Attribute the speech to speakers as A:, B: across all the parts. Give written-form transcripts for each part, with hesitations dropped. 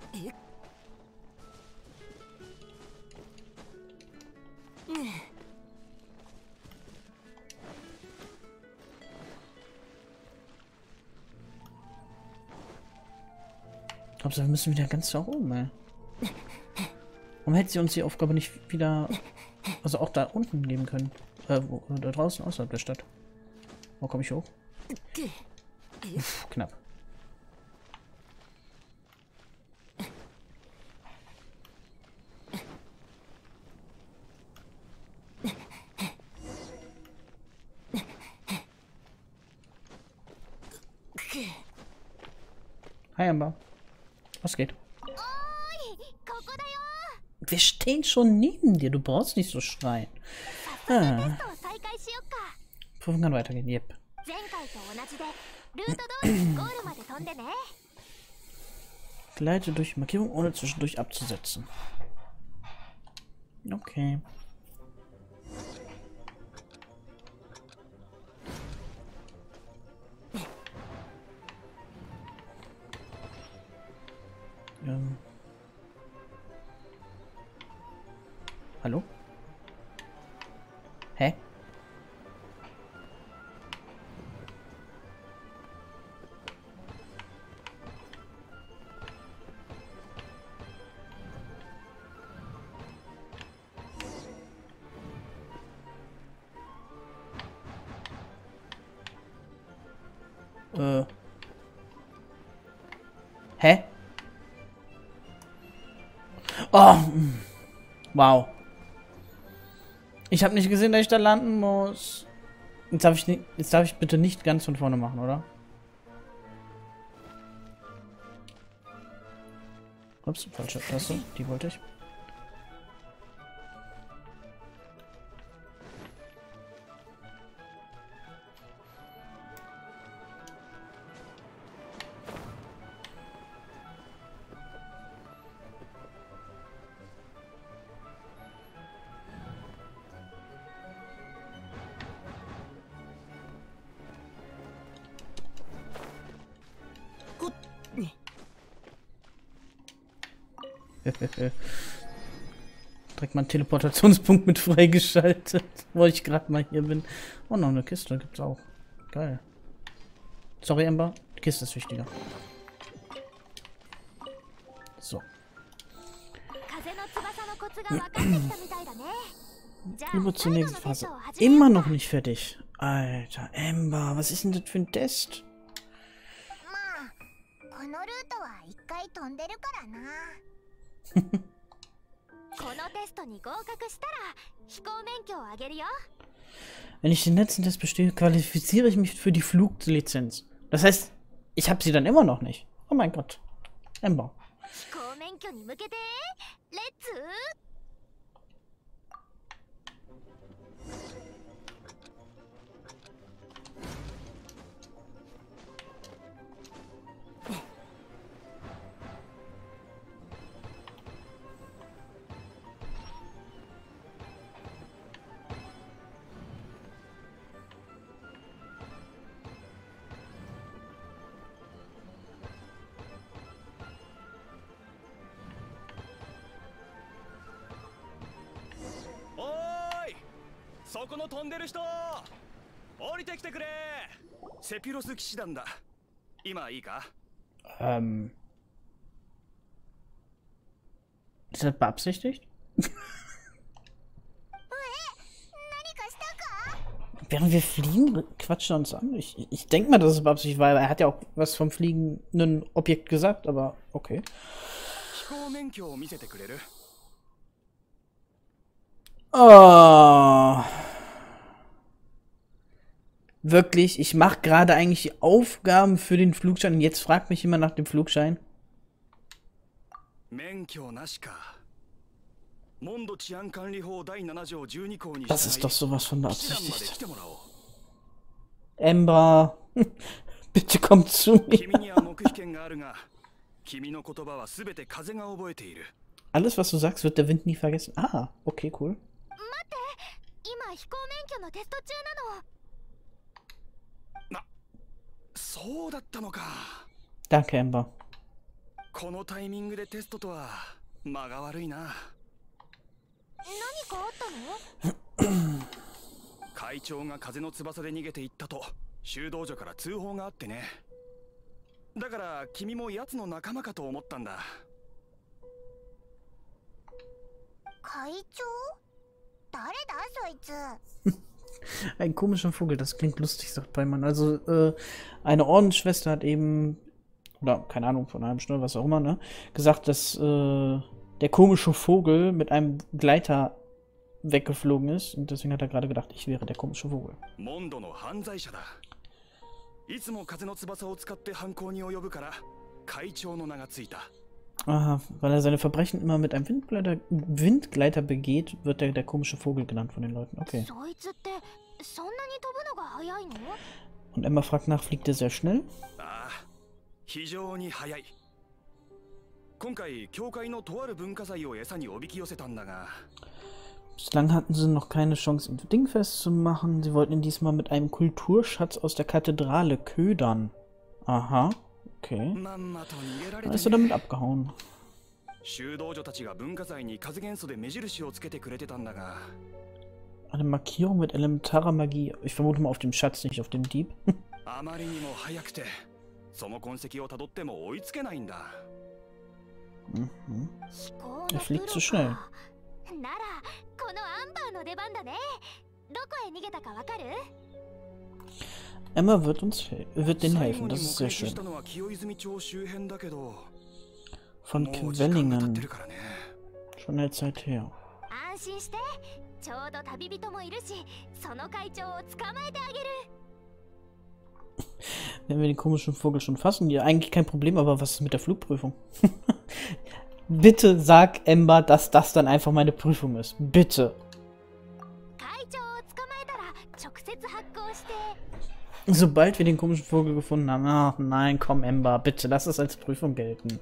A: Hauptsache, wir müssen wieder ganz da oben, ey. Warum hätte sie uns die Aufgabe nicht wieder... Also auch da unten geben können? Da draußen, außerhalb der Stadt. Wo komme ich hoch? Uff, knapp. Hi, Amber. Was geht? Wir stehen schon neben dir. Du brauchst nicht so schreien. Ah. Prüfung kann weitergehen. Yep. Gleite durch Markierung, ohne zwischendurch abzusetzen. Okay. Hallo? Hä? Hä? Oh, wow. Ich habe nicht gesehen, dass ich da landen muss. Jetzt darf ich bitte nicht ganz von vorne machen, oder? Ups, falsche Taste. Die wollte ich. Direkt mal einen Teleportationspunkt mit freigeschaltet, wo ich gerade mal hier bin. Oh, noch eine Kiste gibt's auch. Geil. Sorry, Amber. Die Kiste ist wichtiger. So. Über zur nächsten Phase. Immer noch nicht fertig. Alter, Amber, was ist denn das für ein Test? Wenn ich den letzten Test bestehe, qualifiziere ich mich für die Fluglizenz. Das heißt, ich habe sie dann immer noch nicht. Oh mein Gott. Amber. Ist das beabsichtigt? Während wir fliegen, quatschen er uns an. Ich denke mal, dass es beabsichtigt war, aber er hat ja auch was vom fliegenden Objekt gesagt, aber okay. Oh. Wirklich, ich mache gerade eigentlich die Aufgaben für den Flugschein und jetzt fragt mich jemand nach dem Flugschein. Das ist doch sowas von beabsichtigt. Amber, bitte komm zu mir. Alles, was du sagst, wird der Wind nie vergessen. Ah, okay, cool. Danke, Amber.
B: このタイミングでテストとは間が悪いな。
C: 何かあったの？
B: 会長が風の翼で逃げていったと修道女から通報があってね。だから君も奴の仲間かと思ったんだ。
C: 会長？誰だそいつ？
A: Ein komischer Vogel, das klingt lustig, sagt Beimann. Also, eine Ordensschwester hat eben, oder keine Ahnung, von einem Schnurr, was auch immer, ne, gesagt, dass der komische Vogel mit einem Gleiter weggeflogen ist. Und deswegen hat er gerade gedacht, ich wäre der komische Vogel.
B: Mondoの犯罪者だ。いつも風の翼を使って犯行に及ぶから会長の名がついた。
A: Aha, weil er seine Verbrechen immer mit einem Windgleiter begeht, wird der komische Vogel genannt von den Leuten. Okay. Und Emma fragt nach, fliegt er sehr schnell?
B: Ah, 非常に速い。今回教会のとある文化財を餌におびき寄せたんだが。
A: Bislang hatten sie noch keine Chance, ihn dingfest zu machen. Sie wollten ihn diesmal mit einem Kulturschatz aus der Kathedrale ködern. Aha, okay. Dann ist er damit abgehauen. Eine Markierung mit elementarer Magie. Ich vermute mal auf dem Schatz, nicht auf dem Dieb. Mhm. Er fliegt zu schnell. Emma wird denen helfen, das ist sehr schön. Von Quellingen. Schon eine Zeit her. Wenn wir den komischen Vogel schon fassen, ja, eigentlich kein Problem, aber was ist mit der Flugprüfung? Bitte sag Ember, dass das dann einfach meine Prüfung ist. Bitte. Sobald wir den komischen Vogel gefunden haben. Ach nein, komm Ember, bitte, lass es als Prüfung gelten.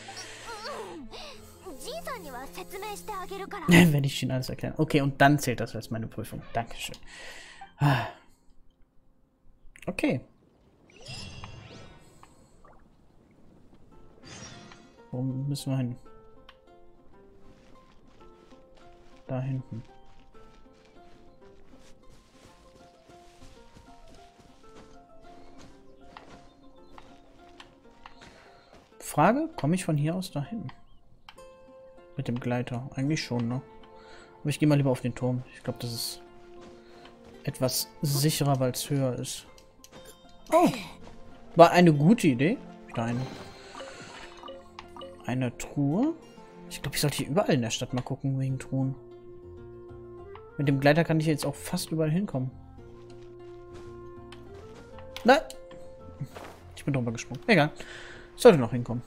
A: Werde ich Ihnen alles erklären. Okay, und dann zählt das als meine Prüfung. Dankeschön. Okay. Wo müssen wir hin? Da hinten. Frage, komme ich von hier aus dahin? Mit dem Gleiter. Eigentlich schon, ne? Aber ich gehe mal lieber auf den Turm. Ich glaube, das ist etwas sicherer, weil es höher ist. Oh! War eine gute Idee. Da eine Truhe. Ich glaube, ich sollte hier überall in der Stadt mal gucken, wegen Truhen. Mit dem Gleiter kann ich jetzt auch fast überall hinkommen. Nein! Ich bin drüber gesprungen. Egal. Sollte noch hinkommen.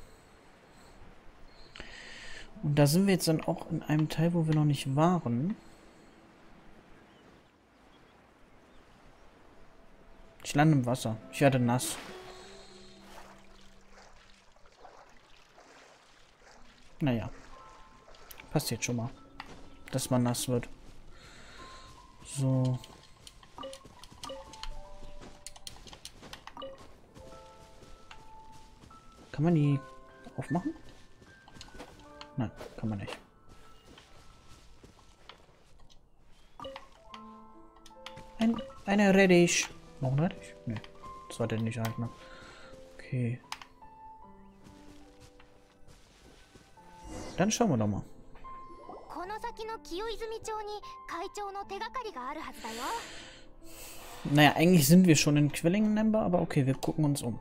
A: Und da sind wir jetzt dann auch in einem Teil, wo wir noch nicht waren. Ich lande im Wasser. Ich werde nass. Naja. Passiert schon mal. Dass man nass wird. So. Kann man die aufmachen? Nein, kann man nicht. Eine Rettich. Noch ein Rettich? Nee. Das war der nicht alt, ne? Okay. Dann schauen wir doch mal. Naja, eigentlich sind wir schon in Quellingen-Nemba, aber okay, wir gucken uns um.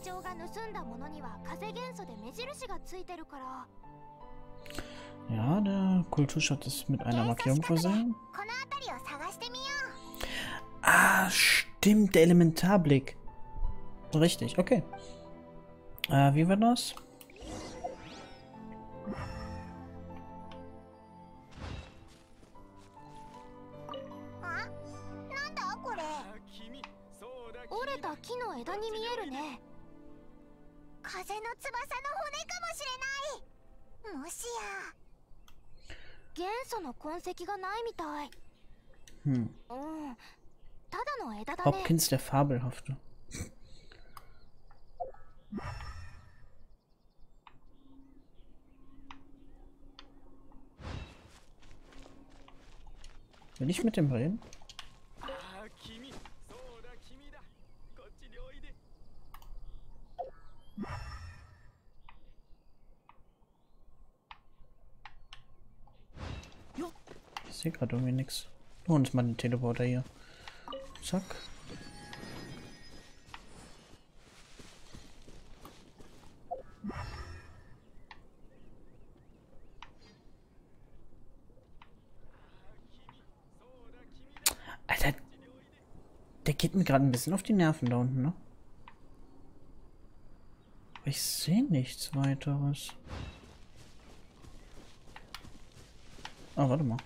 A: Ja, der Kulturschatz ist mit einer Markierung versehen. Ah, stimmt, der Elementarblick. Richtig, okay. Wie war das? Hopkins der Fabelhafte. Will ich mit dem reden?
B: ああ君そうだ君だこっちにおいで
A: Ich sehe gerade irgendwie nichts. Holen uns mal den Teleporter hier. Zack. Alter, der geht mir gerade ein bisschen auf die Nerven da unten, ne? Ich sehe nichts weiteres. Ah, warte mal.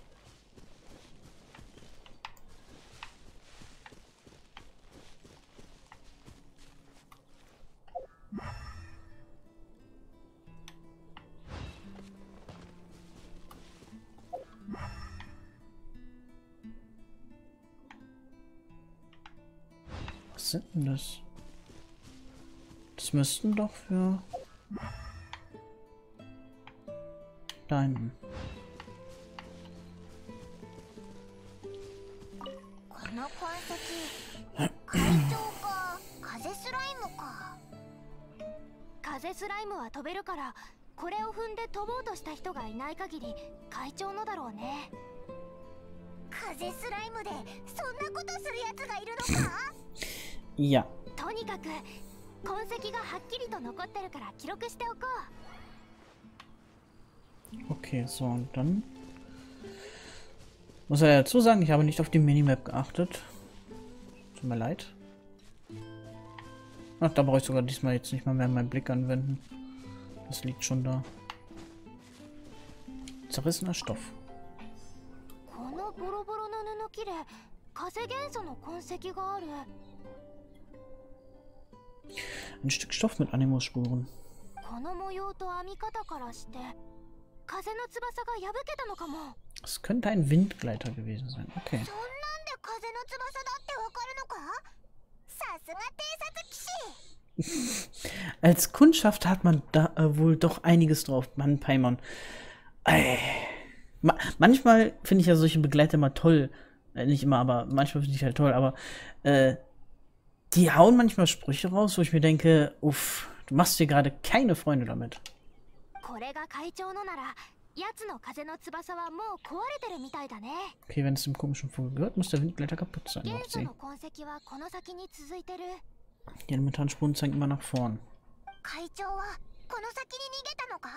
A: Was sind denn das? Das müssten doch für... Da hinten.
C: この痕跡怪鳥か風スライムか。
D: 風スライムは飛べるから、これを踏んで飛ぼうとした人がいない限り怪鳥のだろうね。
C: 風スライムでそんなことするやつがいるのか？
A: Ja.
D: とにかく痕跡がはっきりと残ってるから記録しておこう。
A: Okay, so und dann... Muss er dazu sagen, ich habe nicht auf die Minimap geachtet. Tut mir leid. Ach, da brauche ich sogar diesmal jetzt nicht mal mehr meinen Blick anwenden. Das liegt schon da. Zerrissener Stoff.
D: このボロボロの布切れ、風元素の痕跡がある。
A: Ein Stück Stoff mit Animusspuren.
D: この模様と編み方からして、風の翼が破けたのかも。
A: Es könnte ein Windgleiter gewesen sein. Okay.
C: そんなんで風の翼だってわかるのか？さすが偵察騎士。
A: Als Kundschaft hat man da wohl doch einiges drauf. Mann, Paimon. Manchmal finde ich ja solche Begleiter mal toll. Nicht immer, aber manchmal finde ich halt toll. Aber die hauen manchmal Sprüche raus, wo ich mir denke, uff, du machst dir gerade keine Freunde damit.
D: これが怪鳥のなら、奴の風の翼はもう壊れてるみたいだね。
A: Okay, wenn es dem komischen Vogel gehört, muss der Windgleiter kaputt sein.
D: 元
A: Macht
D: 素
A: sie.
D: の痕跡はこの先に続いてる。
A: Die elementaren Spuren zeigen immer nach vorn.
C: 怪鳥はこの先に逃げたのか？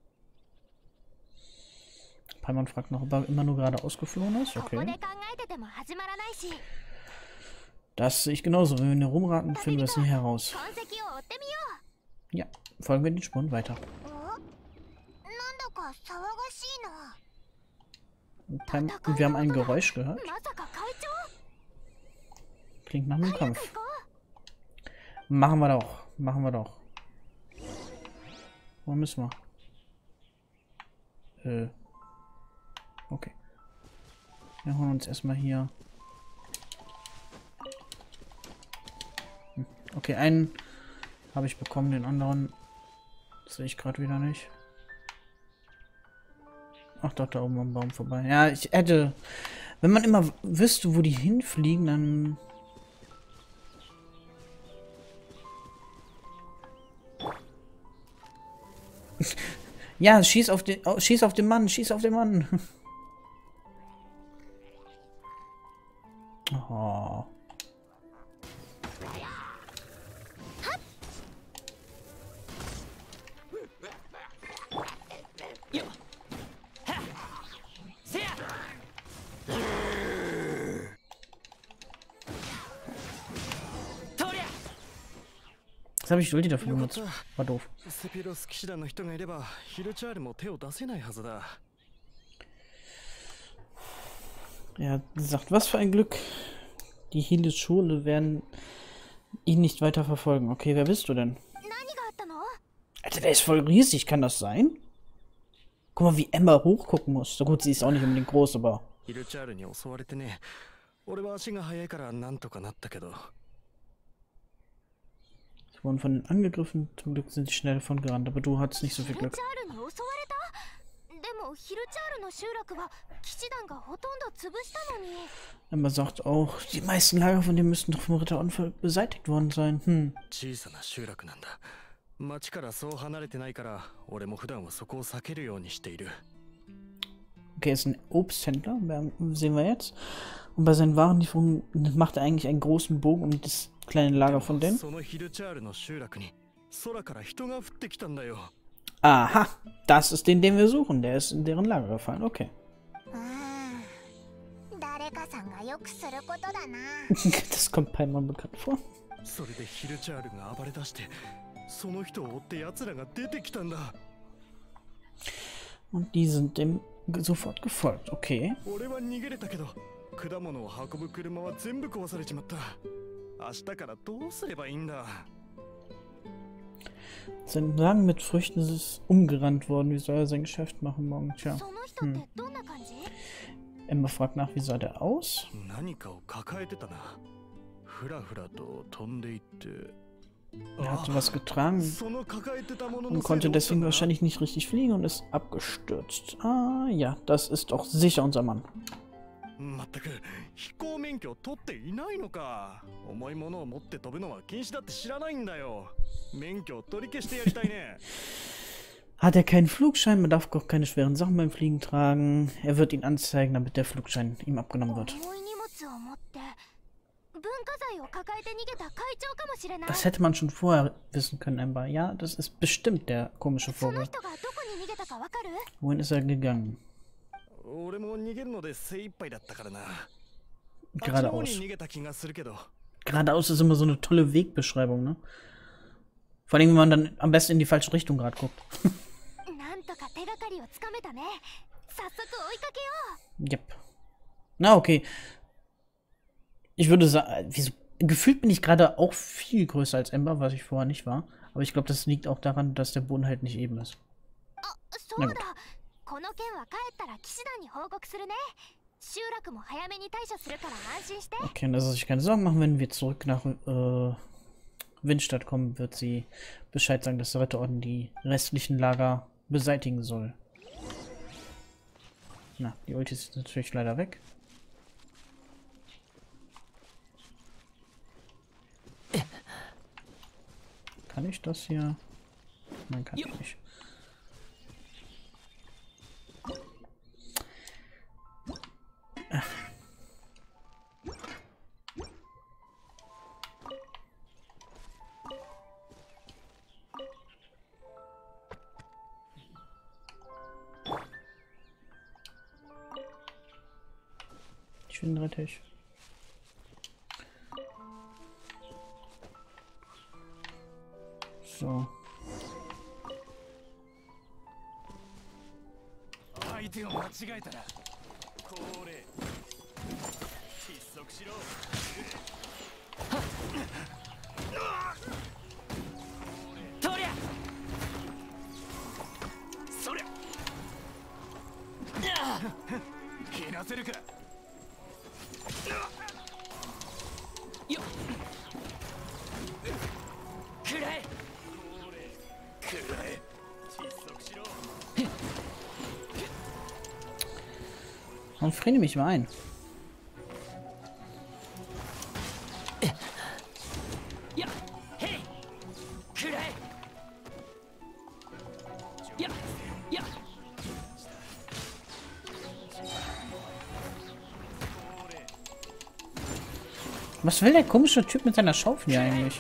A: Paimon fragt noch, ob er immer nur geradeaus geflogen ist.
D: ここで
A: Okay.
D: 考えてても始まらないし、
A: Das sehe ich genauso. Wenn wir rumraten, finden wir es nie heraus.
D: 痕跡を追ってみよう。
A: Ja, folgen wir den Spuren weiter.
C: お？なんだか騒がしいな。
A: Und wir haben ein Geräusch gehört.
D: まさか怪鳥？
A: Klingt nach einem
D: 早く
A: Kampf.
D: 行こう。
A: Machen wir doch. Machen wir doch. Wo müssen wir? Okay. Wir holen uns erstmal hier. Okay, einen habe ich bekommen, den anderen sehe ich gerade wieder nicht. Ach doch, da oben am Baum vorbei. Ja, ich hätte... Wenn man immer wüsste, wo die hinfliegen, dann... Ja, schieß auf den... Oh, schieß auf den Mann, schieß auf den Mann. Oh. Das habe ich Ulti dafür benutzt. War doof.
B: セピロス騎士団の人がいればヒルチャールも手を出せないはずだ
A: Er hat gesagt, was für ein Glück. Die Hille-Schule werden ihn nicht weiter verfolgen. Okay, wer bist du denn?
D: 何があったの？
A: Alter, der ist voll riesig. Kann das sein? Guck mal, wie Emma hochgucken muss. So gut, sie ist auch nicht unbedingt groß, aber...
B: ヒルチャールに襲われてね俺は足が速いからなんとかなったけど
A: Sie wurden von denen angegriffen. Zum Glück sind sie schnell davon gerannt, aber du hattest nicht so viel
D: ヒル
A: Glück.
D: チャールに襲われた？でもヒルチャールの集落は騎士団がほとんど潰したのに。
A: Ember sagt auch, die meisten Lager von denen müssten doch vom Ritterunfall beseitigt worden sein.
B: 小さな集落なんだ。町からそう離れてないから、俺も普段はそこを避けるようにしている。
A: Okay, ist ein Obsthändler, sehen wir jetzt. Und bei seinen Warenlieferungen macht er eigentlich einen großen Bogen um das kleine Lager von denen. Aha, das ist den wir suchen. Der ist in deren Lager gefallen. Okay. Das kommt Paimon bekannt vor. Und die sind dem sofort gefolgt. Okay. Sein Wagen mit Früchten ist umgerannt worden. Wie soll er sein Geschäft machen morgen? Tja. Ember fragt nach, wie sah der aus? Er hatte was getragen und konnte deswegen wahrscheinlich nicht richtig fliegen und ist abgestürzt. Ah ja, das ist doch sicher unser Mann. Hat er keinen Flugschein? Man darf auch keine schweren Sachen beim Fliegen tragen. Er wird ihn anzeigen, damit der Flugschein ihm abgenommen wird. Das hätte man schon vorher wissen können, Ember. Ja, das ist bestimmt der komische Vogel. Wohin ist er gegangen? Geradeaus. Geradeaus ist immer so eine tolle Wegbeschreibung, ne? Vor allem, wenn man dann am besten in die falsche Richtung gerade guckt. Yep. Na, okay. Ich würde sagen, gefühlt bin ich gerade auch viel größer als Ember, was ich vorher nicht war. Aber ich glaube, das liegt auch daran, dass der Boden halt nicht eben ist. Na gut. Okay, und dass er sich keine Sorgen machen, wenn wir zurück nach Windstadt kommen, wird sie Bescheid sagen, dass der Ritterorden die restlichen Lager beseitigen soll. Na, die Ulti ist natürlich leider weg. Kann ich das hier? Nein, kann ich nicht. Ach. Ich bin rettig. So. Warum friere mich mal ein? Was will der komische Typ mit seiner Schaufel hier eigentlich?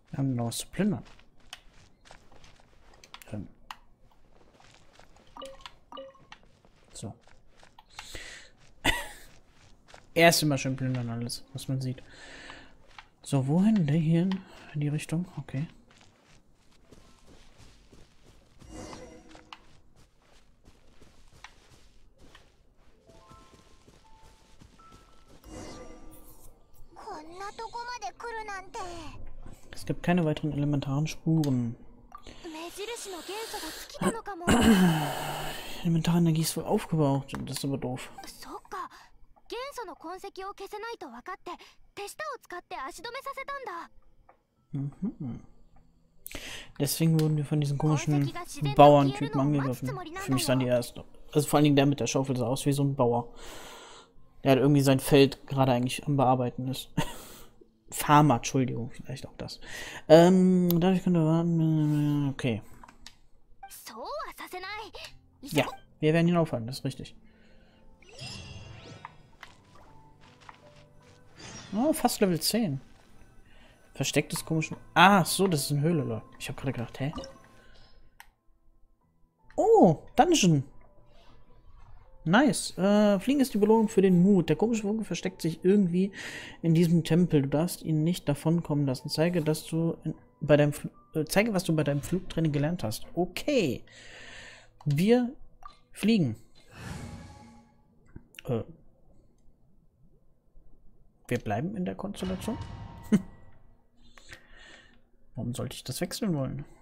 A: Wir haben noch was zu plündern. So. Erst immer schön plündern alles, was man sieht. So, wohin? Der hier in die Richtung? Okay. Es gibt keine weiteren elementaren Spuren. Elementarenergie ist wohl aufgebraucht. Das ist aber doof. Mhm. Deswegen wurden wir von diesen komischen Bauerntypen angegriffen. Für mich sahen die erst. Also vor allen Dingen der mit der Schaufel sah aus wie so ein Bauer. Der hat irgendwie sein Feld gerade eigentlich am Bearbeiten ist. Farmer, Entschuldigung, vielleicht auch das. Dadurch könnte man. Okay. Ja, wir werden ihn aufhalten, das ist richtig. Oh, fast Level 10. Verstecktes komischen. Ah, so, das ist eine Höhle, Leute. Ich habe gerade gedacht, hä? Oh, Dungeon. Nice. Fliegen ist die Belohnung für den Mut. Der komische Vogel versteckt sich irgendwie in diesem Tempel. Du darfst ihn nicht davonkommen lassen. Zeige, was du bei deinem Flugtraining gelernt hast. Okay. Wir fliegen. Wir bleiben in der Konstellation? Warum sollte ich das wechseln wollen?